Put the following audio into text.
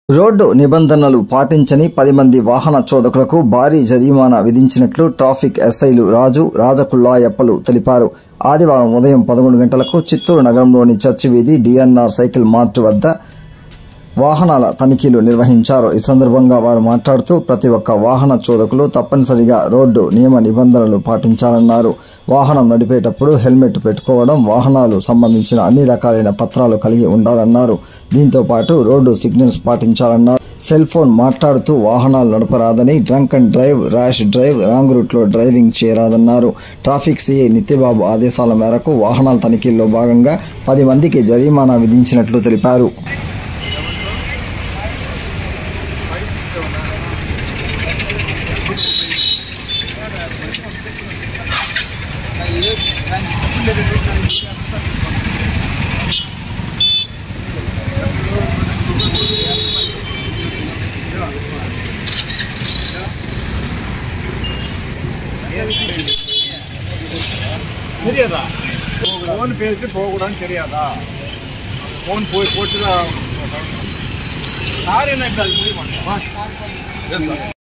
Road నిబంధనలు పాటించని 10 మంది వాహన చోదకులకు భారీ జరిమానా విధించినట్లు ట్రాఫిక్ ఎస్ఐలు రాజు, రాజకుల్లాయప్పలు తెలిపారు. ఆదివారం ఉదయం 11 గంటలకు చిత్తూరు నగరంలోని చర్చి వీధి డిఎన్ఆర్ సైకిల్ మార్ట్ వద్ద వాహనాల తనిఖీలు నిర్వహించారు. ఈ సందర్భంగా వారు మాట్లాడుతూ ప్రతి ఒక్క వాహన చోదకులు తప్పనిసరిగా రోడ్డు నియమ నిబంధనలు పాటించాలన్నారు. వాహనం నడిపేటప్పుడు హెల్మెట్ పెట్టుకోవడం, వాహనాలు సంబంధించిన అన్ని రకాలైన పత్రాలు కలిగి ఉండాలన్నారు. దీంతో పాటు రోడ్డు సిగ్నల్స్ పాటించాలన్నారు. సెల్ ఫోన్ మాట్లాడుతూ వాహనాలు నడపరాదని, drunk and drive, rash drive, wrong రూట్లో డ్రైవింగ్ చేయరాదన్నారు. ట్రాఫిక్ సిఐ నిత్యబాబు ఆదేశాల మేరకు వాహనాల తనిఖీల్లో భాగంగా 10 మందికి జరిమానా విధించినట్లు తెలిపారు. தெரியாதா ஃபோன் பேசிட்டு போகக்கூடாதுன்னு தெரியாதா? ஃபோன் போய் போட்டு கார் என்ன முடிவு பண்ணுறோம்.